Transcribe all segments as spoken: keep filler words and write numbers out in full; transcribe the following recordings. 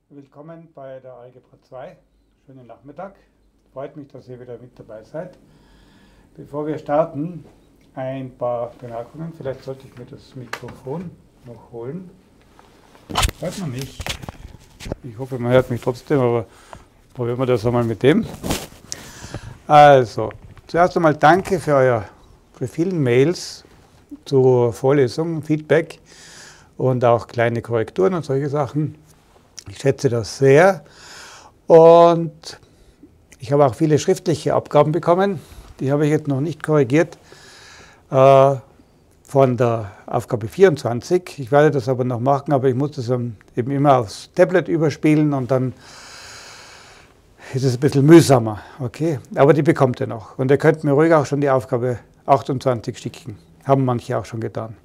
Willkommen bei der Algebra zwei. Schönen Nachmittag. Freut mich, dass ihr wieder mit dabei seid. Bevor wir starten, ein paar Bemerkungen. Vielleicht sollte ich mir das Mikrofon noch holen. Hört man mich? Ich hoffe, man hört mich trotzdem, aber probieren wir das einmal mit dem. Also, zuerst einmal danke für eure für vielen Mails zur Vorlesung, Feedback und auch kleine Korrekturen und solche Sachen. Ich schätze das sehr und ich habe auch viele schriftliche Abgaben bekommen. Die habe ich jetzt noch nicht korrigiert äh, von der Aufgabe vierundzwanzig. Ich werde das aber noch machen, aber ich muss das eben immer aufs Tablet überspielen und dann ist es ein bisschen mühsamer. Okay? Aber die bekommt ihr noch. Und ihr könnt mir ruhig auch schon die Aufgabe achtundzwanzig schicken. Haben manche auch schon getan.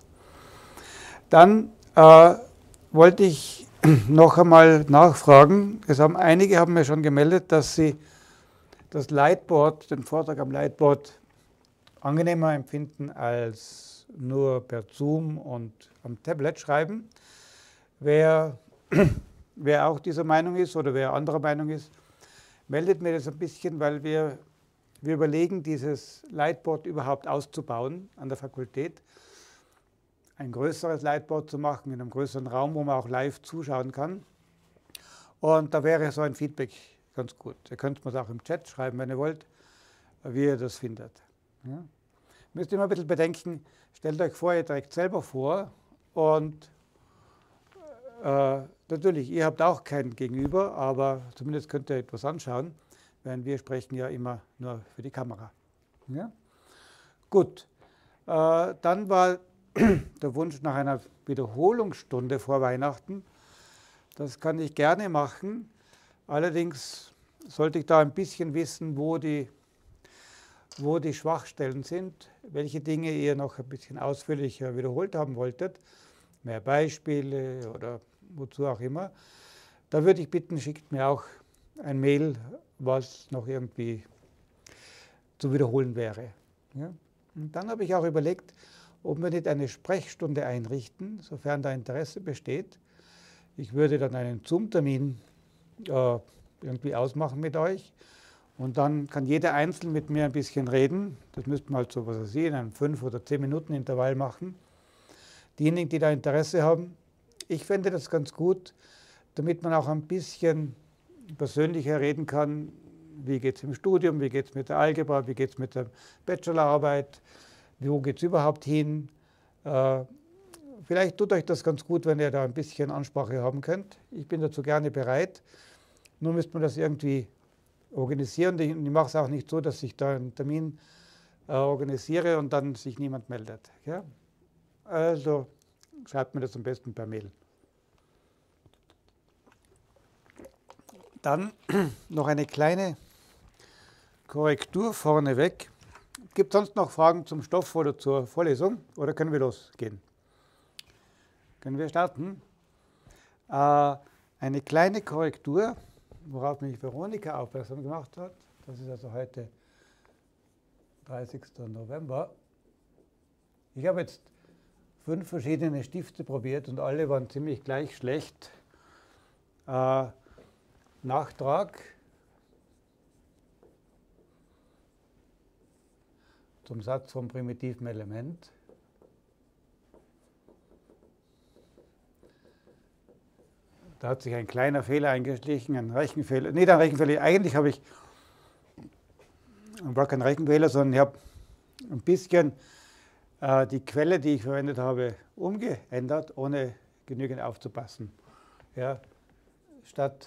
Dann äh, wollte ich noch einmal nachfragen. Es haben, einige haben mir schon gemeldet, dass sie das Lightboard, den Vortrag am Lightboard angenehmer empfinden als nur per Zoom und am Tablet schreiben. Wer, wer auch dieser Meinung ist oder wer anderer Meinung ist, meldet mir das ein bisschen, weil wir, wir überlegen, dieses Lightboard überhaupt auszubauen an der Fakultät. Ein größeres Lightboard zu machen in einem größeren Raum, wo man auch live zuschauen kann. Und da wäre so ein Feedback ganz gut. Ihr könnt mir das auch im Chat schreiben, wenn ihr wollt, wie ihr das findet. Ja? Müsst immer ein bisschen bedenken, stellt euch vor, ihr trägt selber vor und äh, natürlich, ihr habt auch kein Gegenüber, aber zumindest könnt ihr etwas anschauen, während wir sprechen ja immer nur für die Kamera. Ja? Gut, äh, dann war der Wunsch nach einer Wiederholungsstunde vor Weihnachten. Das kann ich gerne machen. Allerdings sollte ich da ein bisschen wissen, wo die, wo die Schwachstellen sind, welche Dinge ihr noch ein bisschen ausführlicher wiederholt haben wolltet, mehr Beispiele oder wozu auch immer. Da würde ich bitten, schickt mir auch ein Mail, was noch irgendwie zu wiederholen wäre. Ja? Und dann habe ich auch überlegt, ob wir nicht eine Sprechstunde einrichten, sofern da Interesse besteht. Ich würde dann einen Zoom-Termin äh, irgendwie ausmachen mit euch und dann kann jeder einzeln mit mir ein bisschen reden. Das müsste man halt so, was weiß ich, in einem fünf oder zehn Minuten Intervall machen. Diejenigen, die da Interesse haben, ich fände das ganz gut, damit man auch ein bisschen persönlicher reden kann. Wie geht es im Studium, wie geht es mit der Algebra, wie geht es mit der Bachelorarbeit, wo geht es überhaupt hin? Äh, vielleicht tut euch das ganz gut, wenn ihr da ein bisschen Ansprache haben könnt. Ich bin dazu gerne bereit. Nur müsste man das irgendwie organisieren. Ich, ich mache es auch nicht so, dass ich da einen Termin äh, organisiere und dann sich niemand meldet. Ja? Also schreibt mir das am besten per Mail. Dann noch eine kleine Korrektur vorneweg. Gibt es sonst noch Fragen zum Stoff oder zur Vorlesung? Oder können wir losgehen? Können wir starten? Äh, eine kleine Korrektur, worauf mich Veronika aufmerksam gemacht hat. Das ist also heute dreißigster November. Ich habe jetzt fünf verschiedene Stifte probiert und alle waren ziemlich gleich schlecht. Äh, Nachtrag zum Satz vom primitiven Element. Da hat sich ein kleiner Fehler eingeschlichen, ein Rechenfehler. Nicht ein Rechenfehler, eigentlich habe ich, war kein Rechenfehler, sondern ich habe ein bisschen äh, die Quelle, die ich verwendet habe, umgeändert, ohne genügend aufzupassen. Ja, statt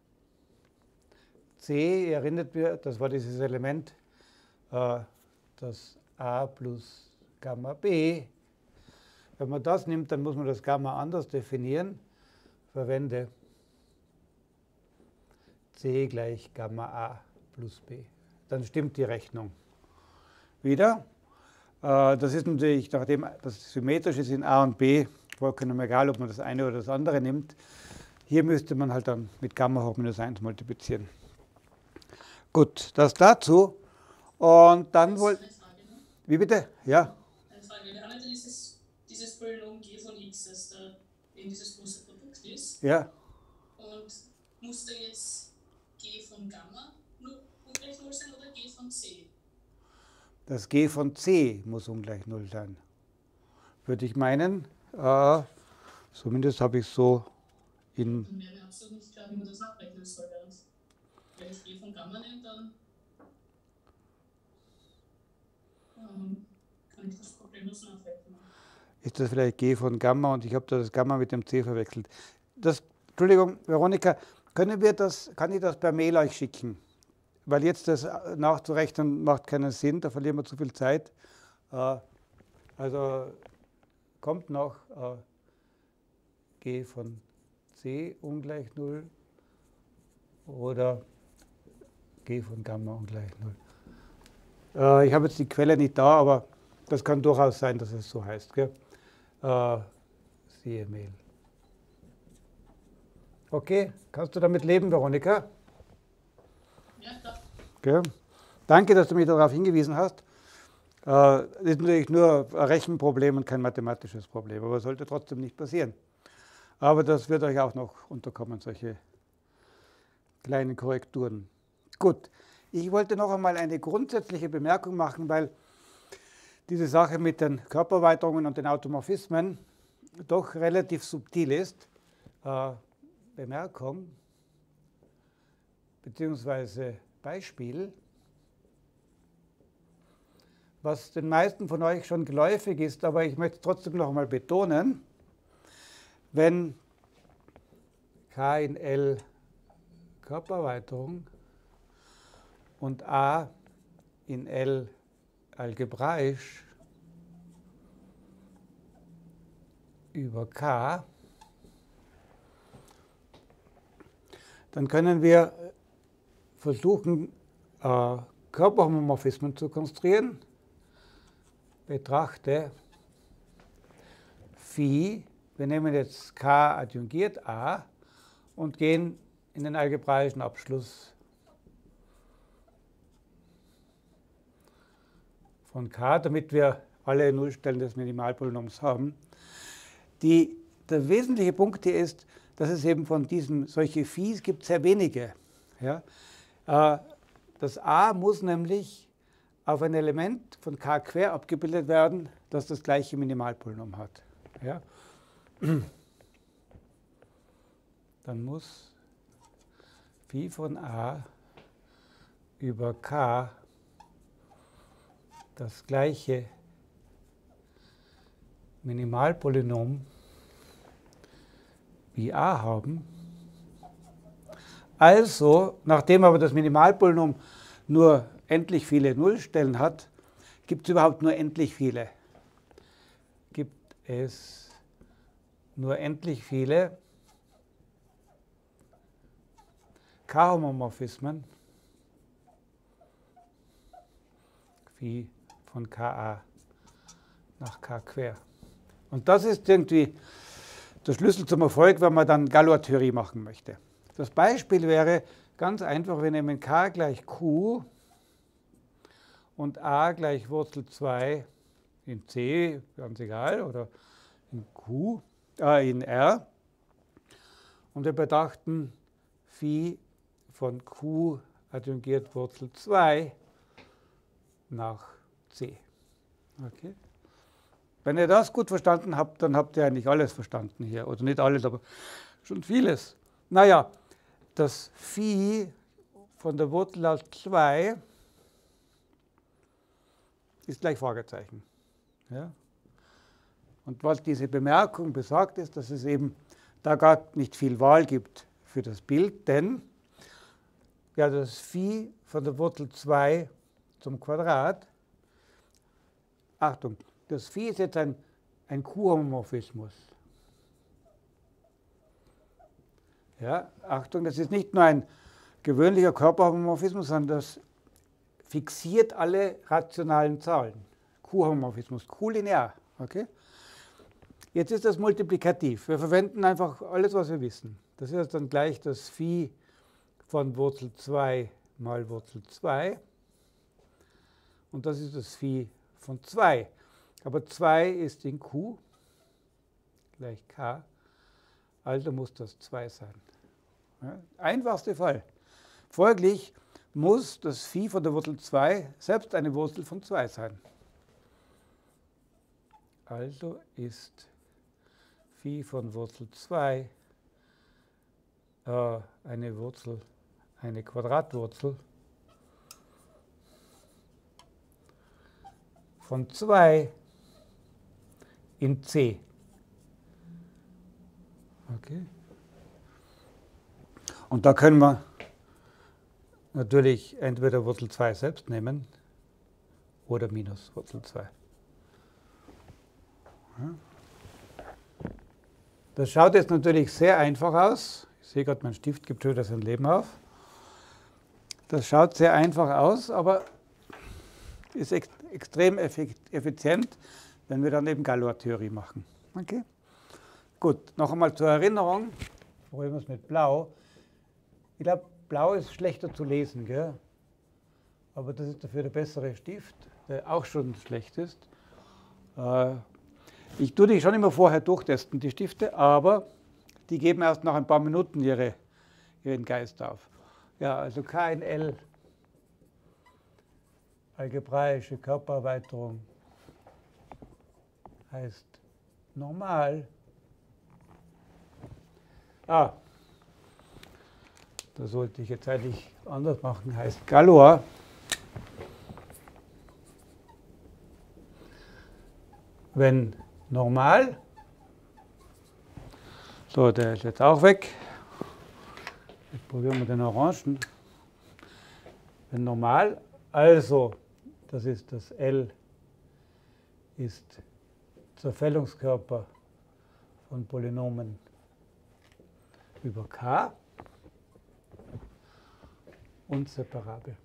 C, ihr erinnert mich, das war dieses Element, äh, das a plus Gamma b. Wenn man das nimmt, dann muss man das Gamma anders definieren. Verwende c gleich Gamma a plus b. Dann stimmt die Rechnung wieder. Das ist natürlich, nachdem das symmetrisch ist in a und b, vollkommen egal, ob man das eine oder das andere nimmt. Hier müsste man halt dann mit Gamma hoch minus eins multiplizieren. Gut, das dazu. Und dann wohl. Wie bitte? Ja. Eine Frage. Wir haben ja dieses, dieses Polynom g von x, das da eben dieses große Produkt ist. Ja. Und muss da jetzt G von Gamma nur ungleich null sein oder G von C? Das G von C muss ungleich null sein. Würde ich meinen. Äh, zumindest habe ich so in... Dann wäre mir absolut nicht klar, wie man das nachrechnen soll. Wenn ich G von Gamma nehme, dann ähm, kann ich das problemlos nachrechnen. Ist das vielleicht G von Gamma und ich habe da das Gamma mit dem C verwechselt. Das, Entschuldigung, Veronika, können wir das, kann ich das per Mail euch schicken? Weil jetzt das nachzurechnen macht keinen Sinn, da verlieren wir zu viel Zeit. Äh, also kommt noch äh, G von C ungleich null oder G von Gamma ungleich null. Äh, ich habe jetzt die Quelle nicht da, aber das kann durchaus sein, dass es so heißt. Gell? Äh, siehe Mail. Okay, kannst du damit leben, Veronika? Ja, klar. Okay. Danke, dass du mich darauf hingewiesen hast. Das äh, ist natürlich nur ein Rechenproblem und kein mathematisches Problem, aber sollte trotzdem nicht passieren. Aber das wird euch auch noch unterkommen, solche kleinen Korrekturen. Gut, ich wollte noch einmal eine grundsätzliche Bemerkung machen, weil diese Sache mit den Körpererweiterungen und den Automorphismen doch relativ subtil ist. Äh, Bemerkung bzw. Beispiel, was den meisten von euch schon geläufig ist, aber ich möchte es trotzdem noch einmal betonen, wenn K in L Körpererweiterung und A in L algebraisch über K, dann können wir versuchen, äh, Körperhomomorphismen zu konstruieren. Betrachte Phi, wir nehmen jetzt K adjungiert A und gehen in den algebraischen Abschluss von K, damit wir alle Nullstellen des Minimalpolynoms haben. Die, der wesentliche Punkt hier ist, dass es eben von diesen, solche Phis gibt sehr wenige. Ja? Das A muss nämlich auf ein Element von K quer abgebildet werden, das das gleiche Minimalpolynom hat. Ja? Dann muss Phi von A über K das gleiche Minimalpolynom wie A haben. Also, nachdem aber das Minimalpolynom nur endlich viele Nullstellen hat, gibt es überhaupt nur endlich viele. Gibt es nur endlich viele K-Homomorphismen Phi von Ka nach K quer. Und das ist irgendwie der Schlüssel zum Erfolg, wenn man dann Galois-Theorie machen möchte. Das Beispiel wäre ganz einfach, wir nehmen K gleich Q und A gleich Wurzel zwei in C, ganz egal, oder in Q, äh, in R. Und wir betrachten Phi von Q adjungiert Wurzel zwei nach C. Okay. Wenn ihr das gut verstanden habt, dann habt ihr eigentlich alles verstanden hier. Oder nicht alles, aber schon vieles. Naja, das Phi von der Wurzel aus zwei ist gleich Fragezeichen. Ja? Und was diese Bemerkung besagt, ist, dass es eben da gar nicht viel Wahl gibt für das Bild, denn ja, das Phi von der Wurzel zwei zum Quadrat, Achtung, das Phi ist jetzt ein, ein Q-Homomorphismus. Ja, Achtung, das ist nicht nur ein gewöhnlicher Körperhomomorphismus, sondern das fixiert alle rationalen Zahlen. Q-Homomorphismus, Q-linear. Okay? Jetzt ist das multiplikativ. Wir verwenden einfach alles, was wir wissen. Das ist dann gleich das Phi von Wurzel zwei mal Wurzel zwei. Und das ist das Phi von zwei. Aber zwei ist in Q gleich K, also muss das zwei sein. Ja, einfachste Fall. Folglich muss das Phi von der Wurzel zwei selbst eine Wurzel von zwei sein. Also ist Phi von Wurzel zwei äh, eine Wurzel, eine Quadratwurzel von zwei in C. Okay. Und da können wir natürlich entweder Wurzel zwei selbst nehmen oder minus Wurzel zwei. Das schaut jetzt natürlich sehr einfach aus. Ich sehe gerade, mein Stift gibt schon wieder sein Leben auf. Das schaut sehr einfach aus, aber ist ex extrem effizient, wenn wir dann eben Galois-Theorie machen. Okay? Gut, noch einmal zur Erinnerung. Probieren wir es mit Blau. Ich glaube, Blau ist schlechter zu lesen, gell? Aber das ist dafür der bessere Stift, der auch schon schlecht ist. Äh, ich tue die schon immer vorher durchtesten, die Stifte, aber die geben erst nach ein paar Minuten ihre, ihren Geist auf. Ja, also K in L, algebraische Körpererweiterung, heißt normal. Ah, da sollte ich jetzt eigentlich anders machen, heißt Galois. Wenn normal, so, der ist jetzt auch weg. Jetzt probieren wir den Orangen. Wenn normal, also, das ist das L, ist Zerfällungskörper von Polynomen über K und separabel.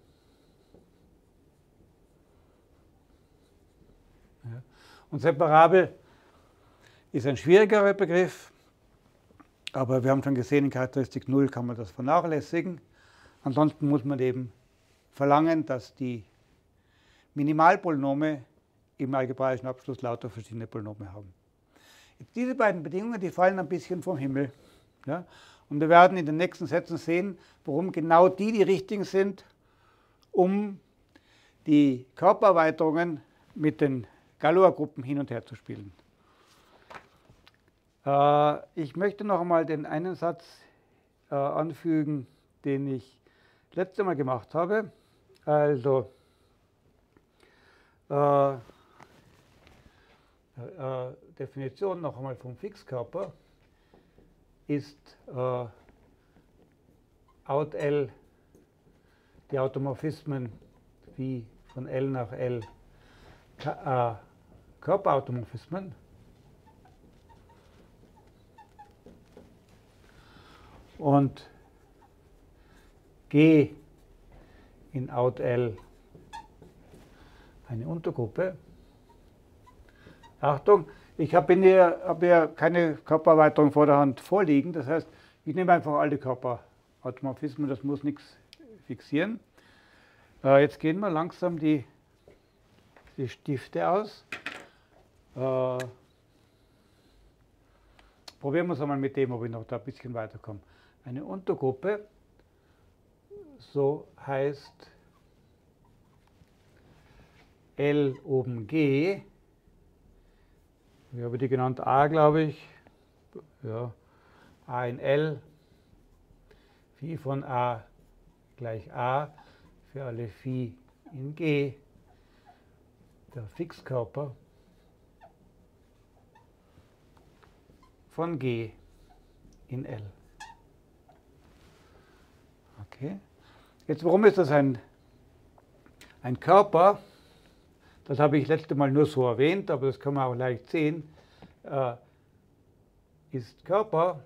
Ja. Und separabel ist ein schwierigerer Begriff, aber wir haben schon gesehen, in Charakteristik null kann man das vernachlässigen. Ansonsten muss man eben verlangen, dass die Minimalpolynome im algebraischen Abschluss lauter verschiedene Polynome haben. Jetzt diese beiden Bedingungen, die fallen ein bisschen vom Himmel. Ja? Und wir werden in den nächsten Sätzen sehen, warum genau die die richtigen sind, um die Körpererweiterungen mit den Galois-Gruppen hin und her zu spielen. Äh, ich möchte noch einmal den einen Satz äh, anfügen, den ich letzte Mal gemacht habe. Also äh, äh, Definition noch einmal vom Fixkörper ist äh, out L die Automorphismen wie von L nach L K, äh, Körperautomorphismen. Und G in out L eine Untergruppe. Achtung, ich habe hier, hab hier keine Körpererweiterung vor der Hand vorliegen. Das heißt, ich nehme einfach alle Körperautomorphismen, das muss nichts fixieren. Äh, jetzt gehen wir langsam die, die Stifte aus. Äh, probieren wir es einmal mit dem, ob ich noch da ein bisschen weiterkomme. Eine Untergruppe, so heißt L oben G. Ich habe die genannt A, glaube ich. Ja, A in L. Phi von A gleich A für alle Phi in G. Der Fixkörper von G in L. Okay. Jetzt, warum ist das ein, ein Körper? Das habe ich letzte Mal nur so erwähnt, aber das kann man auch leicht sehen. Äh, ist Körper.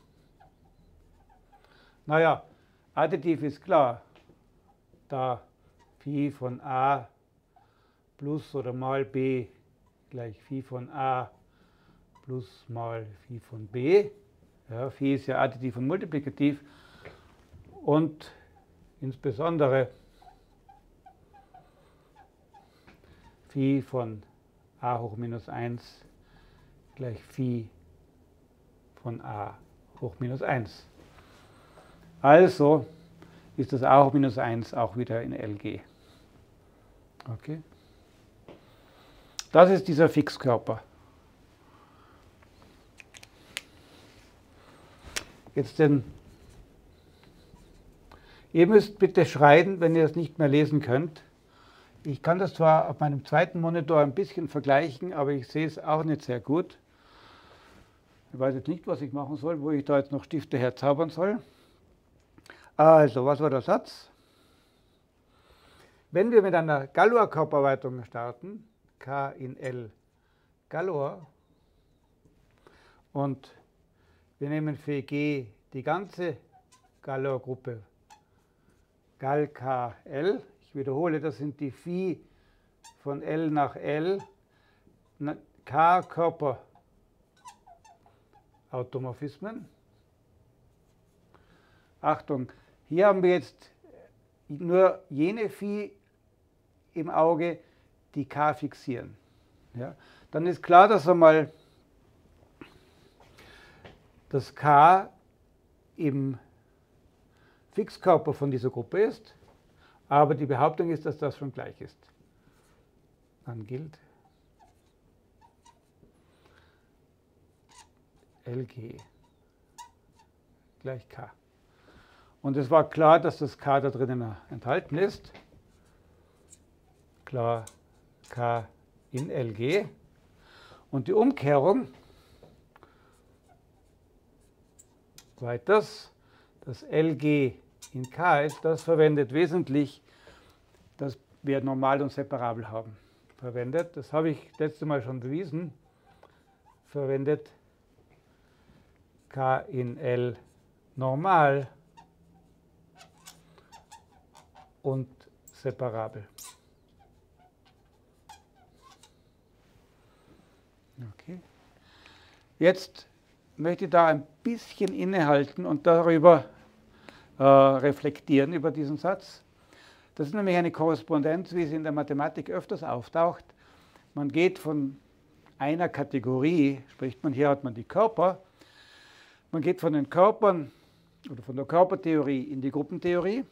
Naja, additiv ist klar, da Phi von A plus oder mal B gleich Phi von A plus mal Phi von B. Ja, Phi ist ja additiv und multiplikativ. Und insbesondere Phi von A hoch minus eins gleich Phi von A hoch minus eins. Also ist das auch minus eins auch wieder in L G. Okay. Das ist dieser Fixkörper. Jetzt den. Ihr müsst bitte schreien, wenn ihr es nicht mehr lesen könnt. Ich kann das zwar auf meinem zweiten Monitor ein bisschen vergleichen, aber ich sehe es auch nicht sehr gut. Ich weiß jetzt nicht, was ich machen soll, wo ich da jetzt noch Stifte herzaubern soll. Also, was war der Satz? Wenn wir mit einer Galois-Körpererweiterung starten, K in L Galois, und wir nehmen für G die ganze Galois-Gruppe Gal K L, ich wiederhole, das sind die Phi von L nach L, K Körperautomorphismen. Achtung, hier haben wir jetzt nur jene Phi im Auge, die K fixieren. Ja, dann ist klar, dass einmal das K im Fixkörper von dieser Gruppe ist, aber die Behauptung ist, dass das schon gleich ist. Dann gilt L G gleich K. Und es war klar, dass das K da drinnen enthalten ist. Klar, K in L G. Und die Umkehrung weiters, das L G in K ist, das verwendet wesentlich, dass wir normal und separabel haben. Verwendet, das habe ich letztes Mal schon bewiesen, verwendet K in L normal und separabel. Okay. Jetzt möchte ich da ein bisschen innehalten und darüber äh, reflektieren, über diesen Satz. Das ist nämlich eine Korrespondenz, wie sie in der Mathematik öfters auftaucht. Man geht von einer Kategorie, spricht man, hier hat man die Körper, man geht von den Körpern oder von der Körpertheorie in die Gruppentheorie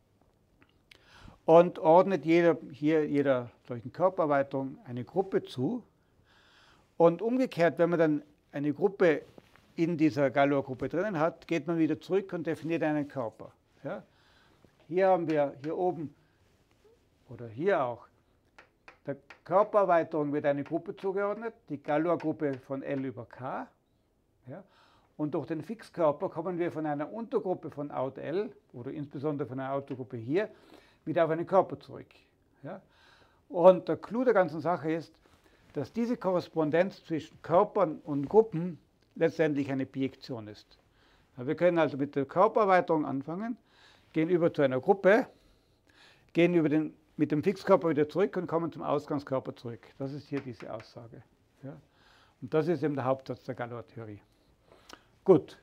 und ordnet jeder, hier jeder solchen Körpererweiterung eine Gruppe zu. Und umgekehrt, wenn man dann eine Gruppe in dieser Galois-Gruppe drinnen hat, geht man wieder zurück und definiert einen Körper. Ja? Hier haben wir hier oben oder hier auch, der Körpererweiterung wird eine Gruppe zugeordnet, die Galois-Gruppe von L über K. Ja? Und durch den Fixkörper kommen wir von einer Untergruppe von Out L oder insbesondere von einer Untergruppe hier wieder auf einen Körper zurück. Ja? Und der Clou der ganzen Sache ist, dass diese Korrespondenz zwischen Körpern und Gruppen letztendlich eine Bijektion ist. Wir können also mit der Körpererweiterung anfangen, gehen über zu einer Gruppe, gehen über den, mit dem Fixkörper wieder zurück und kommen zum Ausgangskörper zurück. Das ist hier diese Aussage. Ja? Und das ist eben der Hauptsatz der Galois-Theorie. Gut.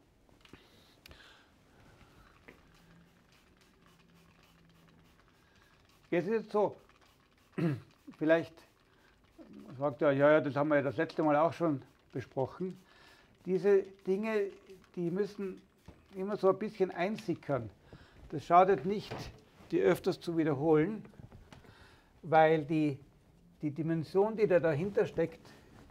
Jetzt ist es so, vielleicht sagt er, ja, ja, das haben wir ja das letzte Mal auch schon besprochen. Diese Dinge, die müssen immer so ein bisschen einsickern. Das schadet nicht, die öfters zu wiederholen, weil die, die Dimension, die da dahinter steckt,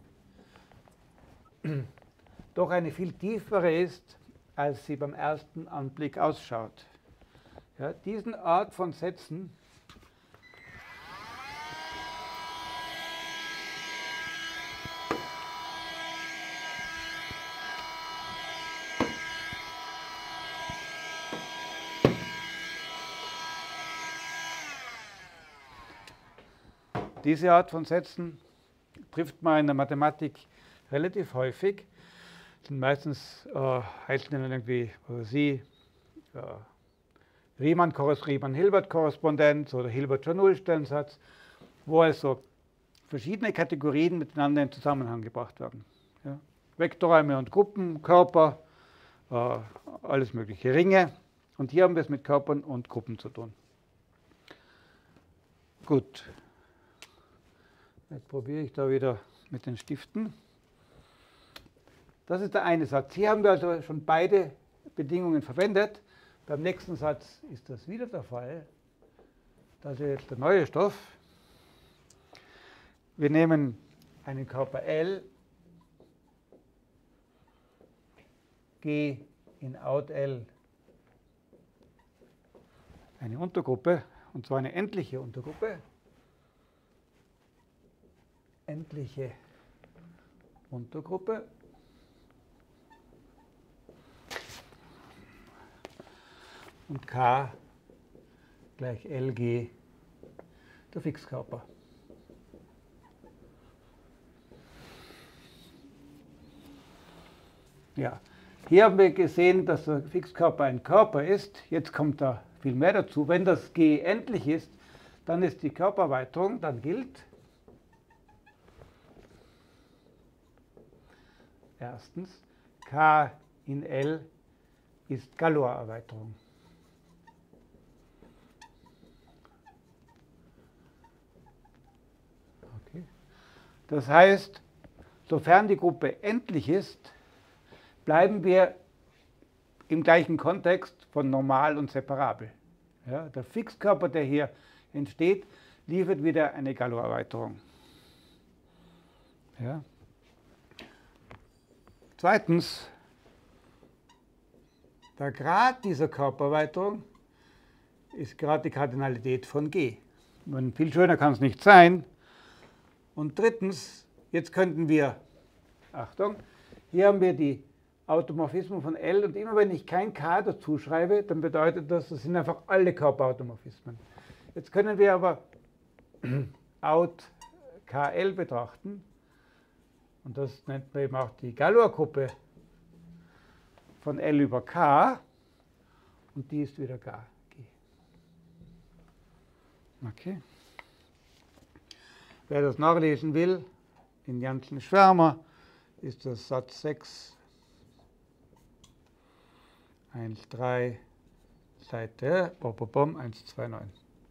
doch eine viel tiefere ist, als sie beim ersten Anblick ausschaut. Ja, diesen Art von Sätzen Diese Art von Sätzen trifft man in der Mathematik relativ häufig. Sind meistens äh, heißen dann irgendwie, oder sie, äh, Riemann-Hilbert-Korrespondenz oder Hilbertscher Nullstellensatz, wo also verschiedene Kategorien miteinander in Zusammenhang gebracht werden. Ja? Vektorräume und Gruppen, Körper, äh, alles mögliche, Ringe. Und hier haben wir es mit Körpern und Gruppen zu tun. Gut. Jetzt probiere ich da wieder mit den Stiften. Das ist der eine Satz. Hier haben wir also schon beide Bedingungen verwendet. Beim nächsten Satz ist das wieder der Fall. Das ist jetzt der neue Stoff. Wir nehmen einen Körper L, G in Out L eine Untergruppe, und zwar eine endliche Untergruppe. Endliche Untergruppe. Und K gleich L G, der Fixkörper. Ja, hier haben wir gesehen, dass der Fixkörper ein Körper ist. Jetzt kommt da viel mehr dazu. Wenn das G endlich ist, dann ist die Körpererweiterung, dann gilt erstens, K in L ist Galois-Erweiterung. Okay. Das heißt, sofern die Gruppe endlich ist, bleiben wir im gleichen Kontext von normal und separabel. Ja, der Fixkörper, der hier entsteht, liefert wieder eine Galois-Erweiterung. Ja. Zweitens, der Grad dieser Körpererweiterung ist gerade die Kardinalität von G. Und viel schöner kann es nicht sein. Und drittens, jetzt könnten wir, Achtung, hier haben wir die Automorphismen von L, und immer wenn ich kein K dazu schreibe, dann bedeutet das, das sind einfach alle Körperautomorphismen. Jetzt können wir aber Out K L betrachten, und das nennt man eben auch die Galois-Gruppe von L über K, und die ist wieder G. Okay. Wer das nachlesen will, in Janssen Schwärmer ist das Satz sechs, eins, drei, Seite bom, bom, bom, eins, zwei, neun.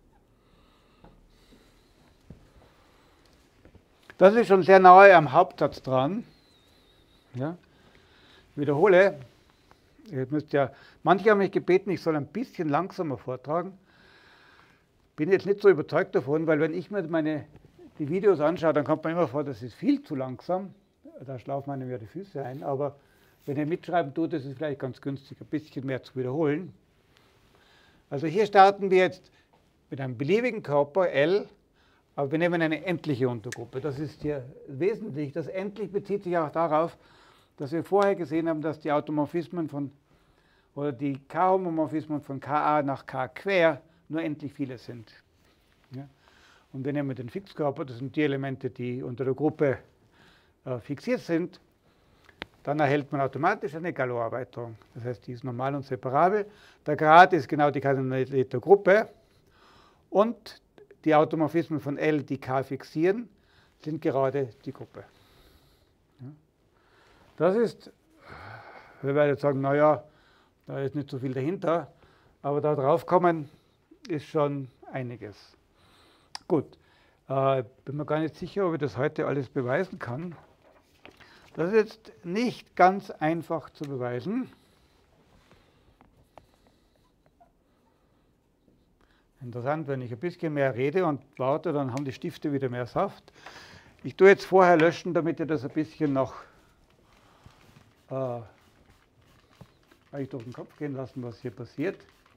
Das ist schon sehr nahe am Hauptsatz dran. Ja. Ich wiederhole, ihr müsst ja, manche haben mich gebeten, ich soll ein bisschen langsamer vortragen. Bin jetzt nicht so überzeugt davon, weil wenn ich mir meine, die Videos anschaue, dann kommt man immer vor, das ist viel zu langsam. Da schlafen einem ja die Füße ein. Aber wenn ihr mitschreiben tut, ist es vielleicht ganz günstig, ein bisschen mehr zu wiederholen. Also hier starten wir jetzt mit einem beliebigen Körper L, aber wir nehmen eine endliche Untergruppe. Das ist hier wesentlich. Das endlich bezieht sich auch darauf, dass wir vorher gesehen haben, dass die Automorphismen von, oder die K-Homomorphismen von Ka nach K quer nur endlich viele sind. Ja? Und wir nehmen den Fixkörper, das sind die Elemente, die unter der Gruppe äh, fixiert sind. Dann erhält man automatisch eine Galois-Erweiterung. Das heißt, die ist normal und separabel. Der Grad ist genau die Kardinalität der Gruppe. Und die Automorphismen von L, die K fixieren, sind gerade die Gruppe. Ja. Das ist, wir werden jetzt sagen, naja, da ist nicht so viel dahinter, aber da drauf kommen ist schon einiges. Gut, äh, bin mir gar nicht sicher, ob ich das heute alles beweisen kann. Das ist jetzt nicht ganz einfach zu beweisen. Interessant, wenn ich ein bisschen mehr rede und warte, dann haben die Stifte wieder mehr Saft. Ich tue jetzt vorher löschen, damit ihr das ein bisschen noch äh, euch durch den Kopf gehen lassen, was hier passiert.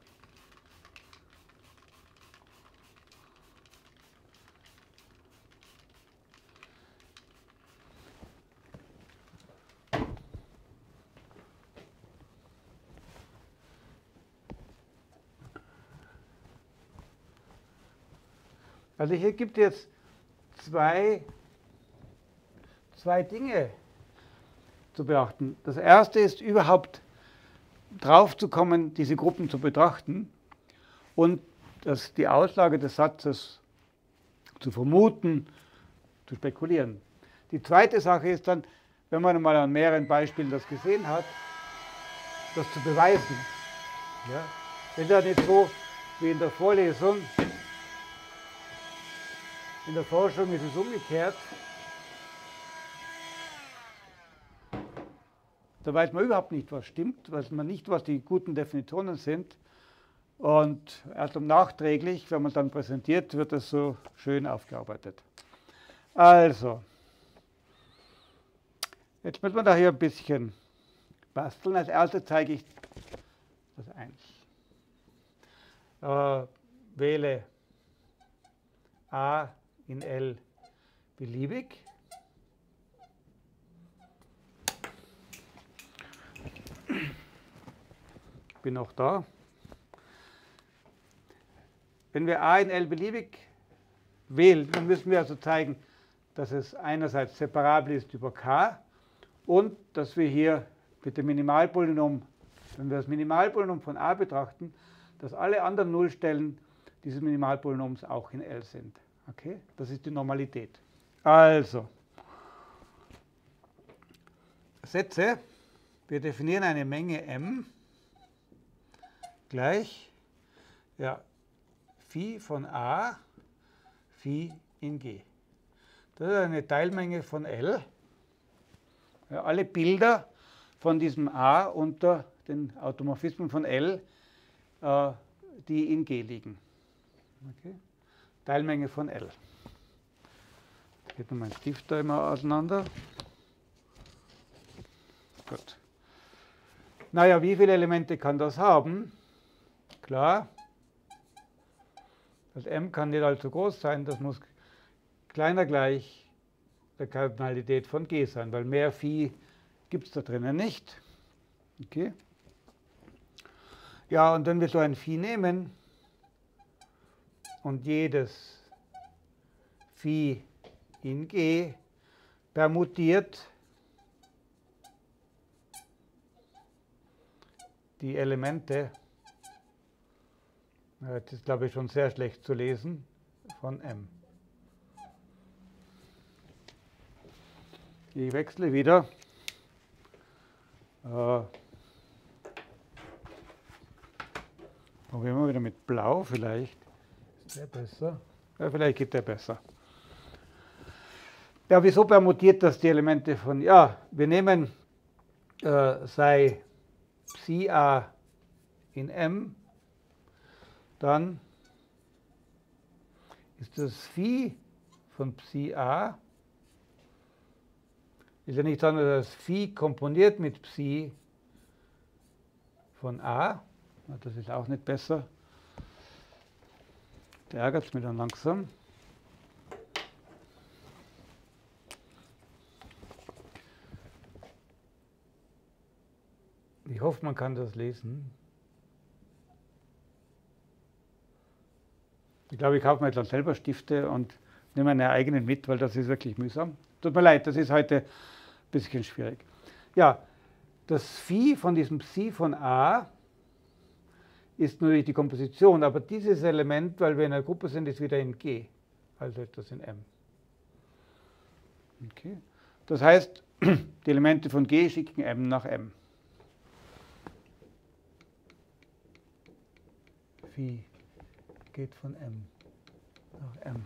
Also hier gibt es jetzt zwei, zwei Dinge zu beachten. Das erste ist überhaupt drauf zu kommen, diese Gruppen zu betrachten und das, die Auslage des Satzes zu vermuten, zu spekulieren. Die zweite Sache ist dann, wenn man mal an mehreren Beispielen das gesehen hat, das zu beweisen. Ja? Wenn das nicht so wie in der Vorlesung, in der Forschung ist es umgekehrt. Da weiß man überhaupt nicht, was stimmt, weiß man nicht, was die guten Definitionen sind. Und erst um nachträglich, wenn man dann präsentiert, wird das so schön aufgearbeitet. Also, jetzt müssen wir da hier ein bisschen basteln. Als erstes zeige ich das eins. Äh, wähle A in L beliebig. Bin noch da. Wenn wir A in L beliebig wählen, dann müssen wir also zeigen, dass es einerseits separabel ist über K und dass wir hier mit dem Minimalpolynom, wenn wir das Minimalpolynom von A betrachten, dass alle anderen Nullstellen dieses Minimalpolynoms auch in L sind. Okay? Das ist die Normalität. Also, Sätze. Wir definieren eine Menge M gleich ja, Phi von A, Phi in G. Das ist eine Teilmenge von L. Ja, alle Bilder von diesem A unter den Automorphismen von L, äh, die in G liegen. Okay. Teilmenge von L. Jetzt geht noch mein Stift da immer auseinander. Gut. Naja, wie viele Elemente kann das haben? Klar, das M kann nicht allzu groß sein, das muss kleiner gleich der Kardinalität von G sein, weil mehr Phi gibt es da drinnen nicht. Okay. Ja, und wenn wir so ein Phi nehmen und jedes Phi in G permutiert die Elemente, das ist, glaube ich, schon sehr schlecht zu lesen, von M. Ich wechsle wieder. Äh, probieren wir wieder mit Blau vielleicht. Ist der besser? Ja, vielleicht geht der besser. Ja, wieso permutiert das die Elemente von, ja, wir nehmen, äh, sei Psi A in M, dann ist das Phi von Psi A, ist ja nichts anderes als Phi komponiert mit Psi von A. Das ist auch nicht besser. Da ärgert es mich dann langsam. Ich hoffe, man kann das lesen. Ich glaube, ich kaufe mir jetzt dann selber Stifte und nehme meine eigenen mit, weil das ist wirklich mühsam. Tut mir leid, das ist heute ein bisschen schwierig. Ja, das Phi von diesem Psi von A ist natürlich die Komposition, aber dieses Element, weil wir in einer Gruppe sind, ist wieder in G, also etwas in M. Okay. Das heißt, die Elemente von G schicken M nach M. Phi geht von M nach M.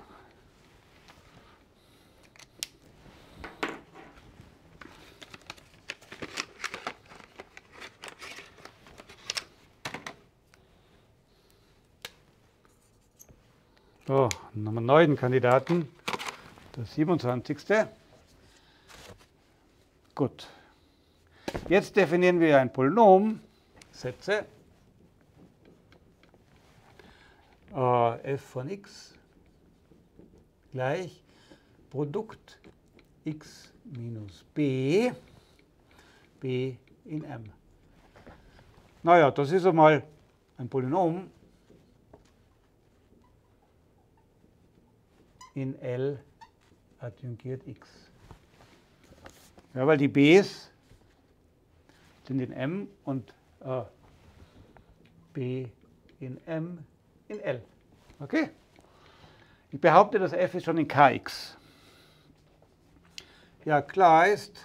So, dann haben wir einen neuen Kandidaten, der siebenundzwanzigste. Gut. Jetzt definieren wir ein Polynom, Sätze. F von x gleich Produkt x minus b, b in M. Naja, das ist einmal ein Polynom in L adjungiert x. Ja, weil die b's sind in M und äh, b in M in L. Okay? Ich behaupte, das f ist schon in Kx. Ja, klar ist,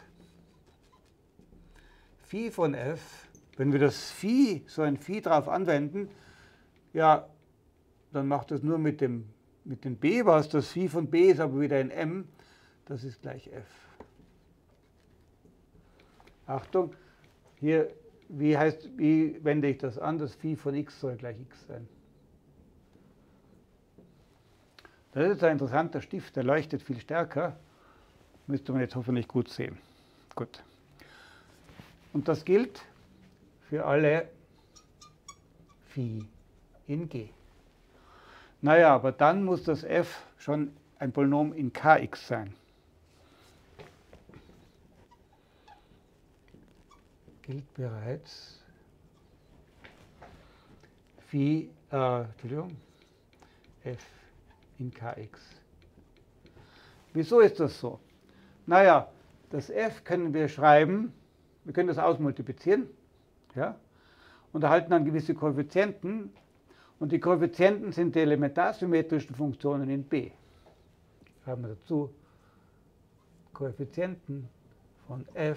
Phi von f, wenn wir das Phi, so ein Phi drauf anwenden, ja, dann macht das nur mit dem, mit dem b was. Das Phi von b ist aber wieder in M, das ist gleich f. Achtung, hier wie, heißt, wie wende ich das an? Das Phi von x soll gleich x sein. Das ist jetzt ein interessanter Stift, der leuchtet viel stärker. Müsste man jetzt hoffentlich gut sehen. Gut. Und das gilt für alle Phi in G. Naja, aber dann muss das f schon ein Polynom in Kx sein. Gilt bereits Phi, äh, Entschuldigung, f in Kx. Wieso ist das so? Naja, das f können wir schreiben, wir können das ausmultiplizieren, ja, und erhalten dann gewisse Koeffizienten. Und die Koeffizienten sind die elementarsymmetrischen Funktionen in B. Schreiben wir dazu Koeffizienten von f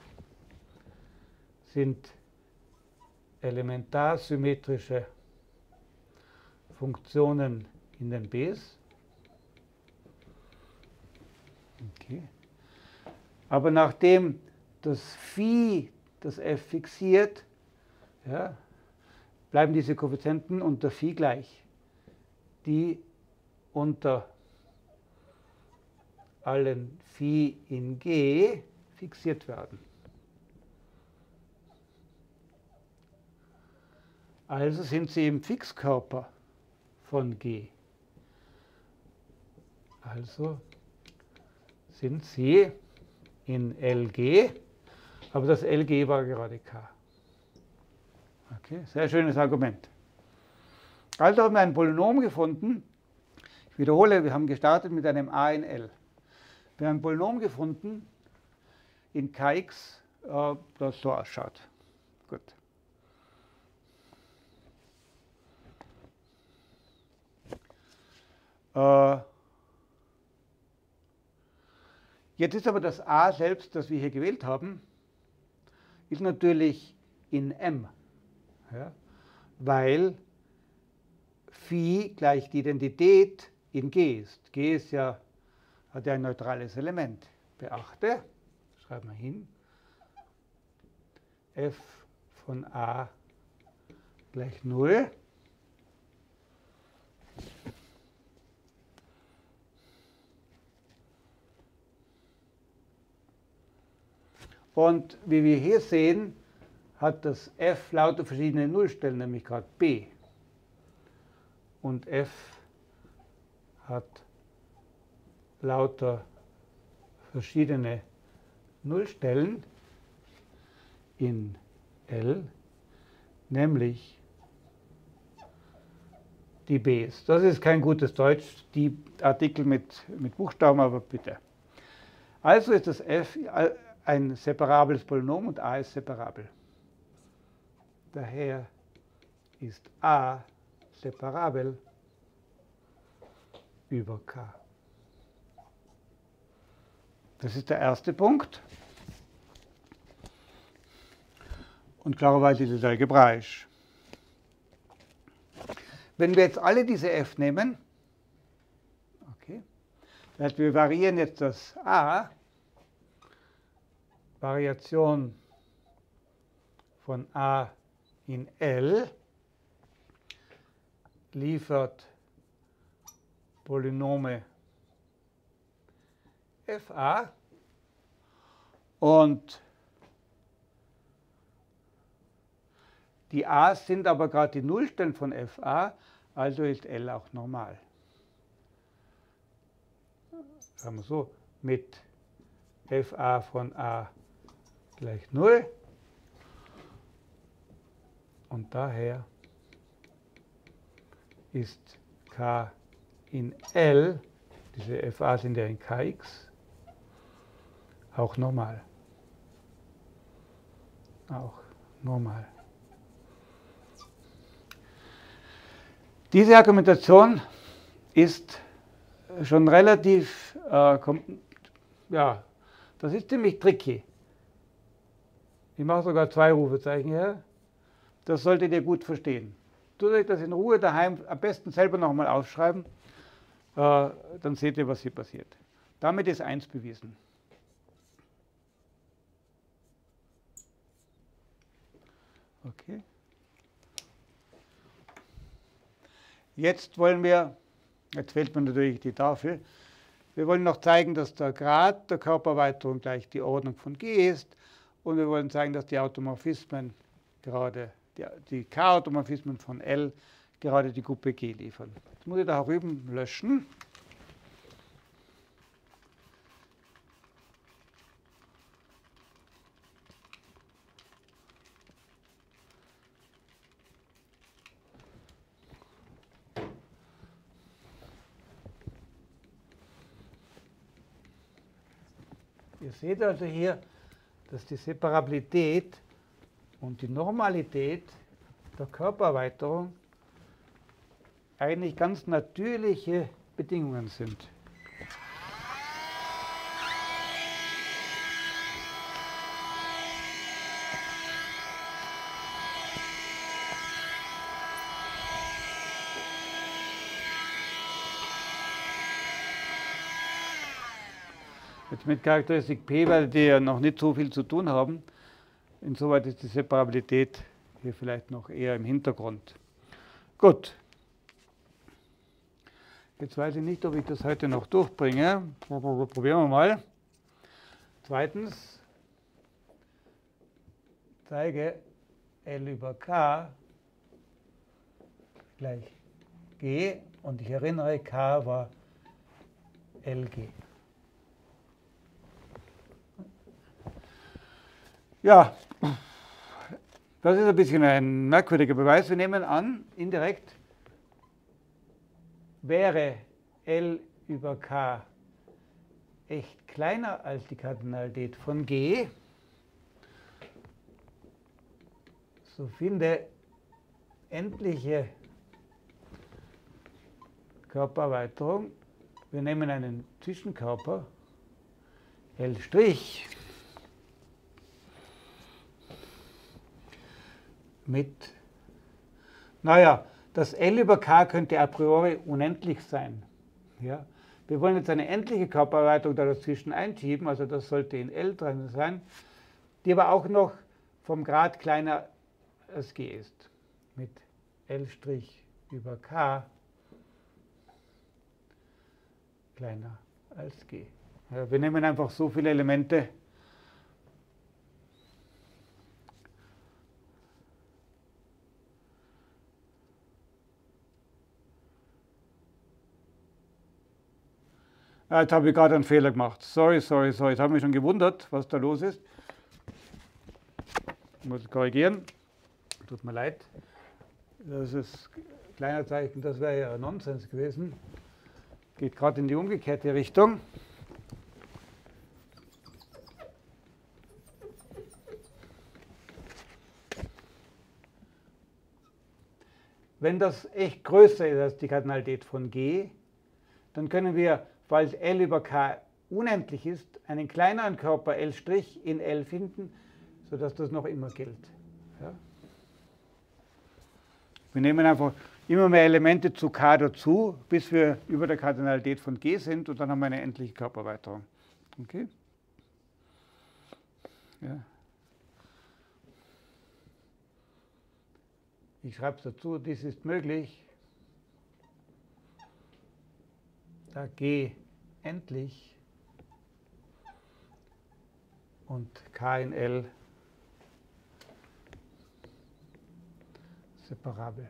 sind elementarsymmetrische Funktionen in den Bs. Okay. Aber nachdem das Phi das f fixiert, ja, bleiben diese Koeffizienten unter Phi gleich, die unter allen Phi in G fixiert werden. Also sind sie im Fixkörper von G. Also sind sie in L G, aber das L G war gerade K. Okay, sehr schönes Argument. Also haben wir ein Polynom gefunden. Ich wiederhole, wir haben gestartet mit einem a in L. Wir haben ein Polynom gefunden in Kx, äh, das so ausschaut. Gut. Äh, jetzt ist aber das a selbst, das wir hier gewählt haben, ist natürlich in M. Ja, weil Phi gleich die Identität in G ist. G ist ja, hat ja ein neutrales Element. Beachte, schreiben wir hin, f von a gleich null. Und wie wir hier sehen, hat das f lauter verschiedene Nullstellen, nämlich gerade b. Und f hat lauter verschiedene Nullstellen in L, nämlich die Bs. Das ist kein gutes Deutsch, die Artikel mit, mit Buchstaben, aber bitte. Also ist das f ein separables Polynom und a ist separabel. Daher ist a separabel über K. Das ist der erste Punkt. Und klarerweise ist es algebraisch. Wenn wir jetzt alle diese f nehmen, okay, das heißt, wir variieren jetzt das a, Variation von a in L liefert Polynome Fa und die a's sind aber gerade die Nullstellen von Fa, also ist L auch normal. Sagen wir so, mit Fa von a gleich null. Und daher ist K in L, diese Fa sind ja in Kx, auch normal. Auch normal. Diese Argumentation ist schon relativ, äh, kommt, ja, das ist ziemlich tricky. Ich mache sogar zwei Rufezeichen her. Das solltet ihr gut verstehen. Tut euch das in Ruhe daheim am besten selber nochmal aufschreiben, äh, dann seht ihr, was hier passiert. Damit ist eins bewiesen. Okay. Jetzt wollen wir, jetzt fehlt mir natürlich die Tafel, wir wollen noch zeigen, dass der Grad der Körpererweiterung gleich die Ordnung von G ist und wir wollen zeigen, dass die Automorphismen gerade, die, die K-Automorphismen von L gerade die Gruppe G liefern. Jetzt muss ich da herüben löschen. Ihr seht also hier, dass die Separabilität und die Normalität der Körpererweiterung eigentlich ganz natürliche Bedingungen sind. Jetzt mit Charakteristik P, weil die ja noch nicht so viel zu tun haben. Insoweit ist die Separabilität hier vielleicht noch eher im Hintergrund. Gut. Jetzt weiß ich nicht, ob ich das heute noch durchbringe. Probieren wir mal. Zweitens, zeige L über K gleich G und ich erinnere, K war L G. Ja, das ist ein bisschen ein merkwürdiger Beweis. Wir nehmen an, indirekt wäre L über K echt kleiner als die Kardinalität von G, so finde endliche Körpererweiterung. Wir nehmen einen Zwischenkörper, L', mit, naja, das L über K könnte a priori unendlich sein. Ja? Wir wollen jetzt eine endliche Körpererweiterung da dazwischen einschieben, also das sollte in L drin sein, die aber auch noch vom Grad kleiner als G ist. Mit L' über K kleiner als G. Ja, wir nehmen einfach so viele Elemente, jetzt habe ich gerade einen Fehler gemacht. Sorry, sorry, sorry. Jetzt habe ich mich schon gewundert, was da los ist. Ich muss korrigieren. Tut mir leid. Das ist ein kleiner Zeichen, das wäre ja Nonsens gewesen. Geht gerade in die umgekehrte Richtung. Wenn das echt größer ist als die Kardinalität von G, dann können wir, falls L über K unendlich ist, einen kleineren Körper L' in L finden, sodass das noch immer gilt. Ja? Wir nehmen einfach immer mehr Elemente zu K dazu, bis wir über der Kardinalität von G sind und dann haben wir eine endliche Körpererweiterung. Okay? Ja. Ich schreibe es dazu, dies ist möglich, da G endlich und K in L separabel.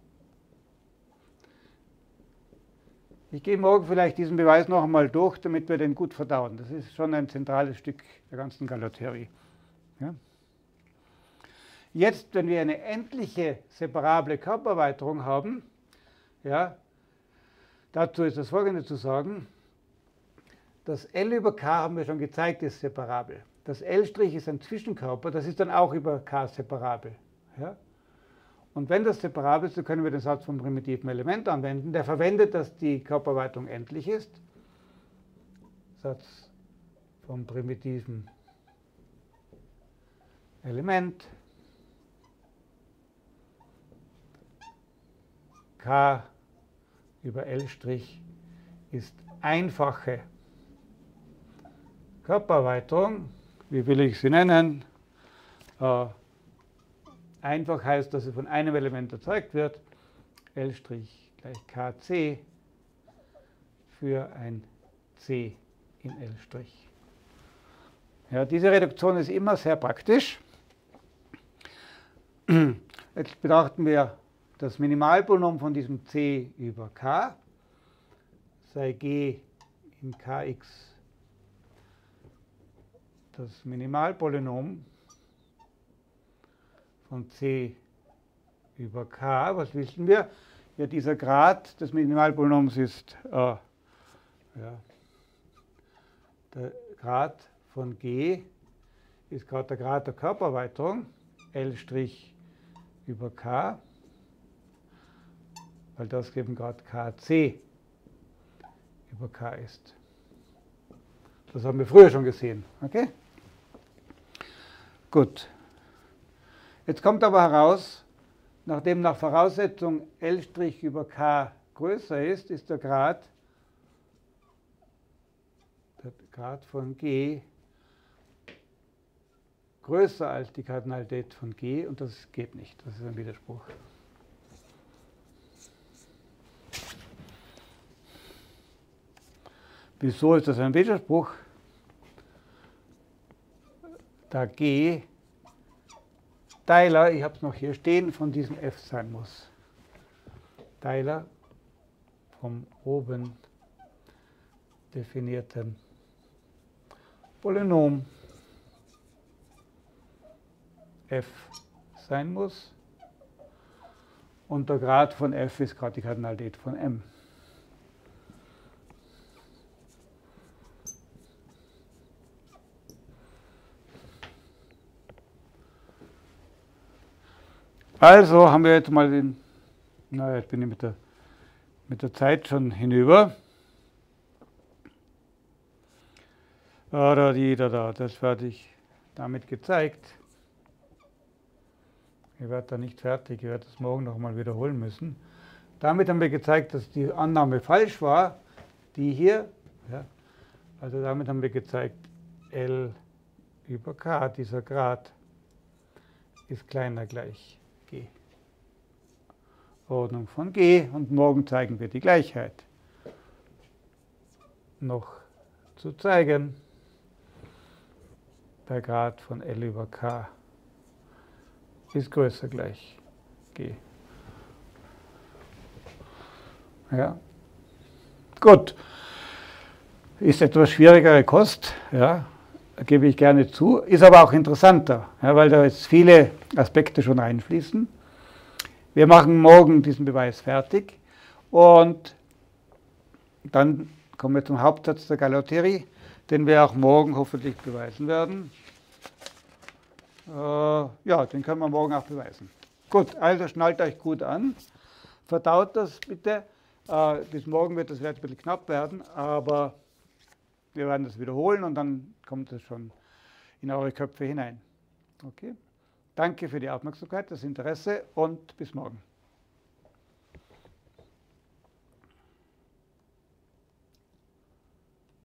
Ich gehe morgen vielleicht diesen Beweis noch einmal durch, damit wir den gut verdauen. Das ist schon ein zentrales Stück der ganzen Galois-Theorie. Ja? Jetzt, wenn wir eine endliche separable Körpererweiterung haben, ja, dazu ist das Folgende zu sagen. Das L über K haben wir schon gezeigt, ist separabel. Das L' ist ein Zwischenkörper, das ist dann auch über K separabel. Ja? Und wenn das separabel ist, so können wir den Satz vom primitiven Element anwenden. Der verwendet, dass die Körpererweiterung endlich ist. Satz vom primitiven Element. K über L' ist einfache Körpererweiterung. Wie will ich sie nennen? Äh, einfach heißt, dass es von einem Element erzeugt wird, L' gleich Kc für ein C in L'. Ja, diese Reduktion ist immer sehr praktisch. Jetzt betrachten wir das Minimalpolynom von diesem C über K, sei G in Kx das Minimalpolynom von C über K. Was wissen wir? Ja, dieser Grad des Minimalpolynoms ist äh, ja, der Grad von G ist gerade der Grad der Körpererweiterung, L' über K, weil das eben gerade Kc über K ist. Das haben wir früher schon gesehen. Okay? Gut. Jetzt kommt aber heraus, nachdem nach Voraussetzung L' über K größer ist, ist der Grad, der Grad von G größer als die Kardinalität von G und das geht nicht. Das ist ein Widerspruch. Wieso ist das ein Widerspruch? Da G Teiler, ich habe es noch hier stehen, von diesem f sein muss. Teiler vom oben definierten Polynom f sein muss. Und der Grad von f ist gerade die Kardinalität von m. Also haben wir jetzt mal den, naja, ich bin mit der, mit der Zeit schon hinüber. Da, da, die, da, da, das werde ich damit gezeigt. Ich werde da nicht fertig, ich werde das morgen nochmal wiederholen müssen. Damit haben wir gezeigt, dass die Annahme falsch war, die hier. Ja, also damit haben wir gezeigt, L über K, dieser Grad, ist kleiner gleich G. Ordnung von G und morgen zeigen wir die Gleichheit. Noch zu zeigen, der Grad von L über K ist größer gleich G. Ja. Gut. Ist etwas schwierigere Kost, ja, gebe ich gerne zu, ist aber auch interessanter, ja, weil da jetzt viele Aspekte schon einfließen. Wir machen morgen diesen Beweis fertig und dann kommen wir zum Hauptsatz der Galois-Theorie, den wir auch morgen hoffentlich beweisen werden. Äh, ja, den können wir morgen auch beweisen. Gut, also schnallt euch gut an, verdaut das bitte. Äh, bis morgen wird das vielleicht ein bisschen knapp werden, aber wir werden das wiederholen und dann kommt es schon in eure Köpfe hinein. Okay? Danke für die Aufmerksamkeit, das Interesse und bis morgen.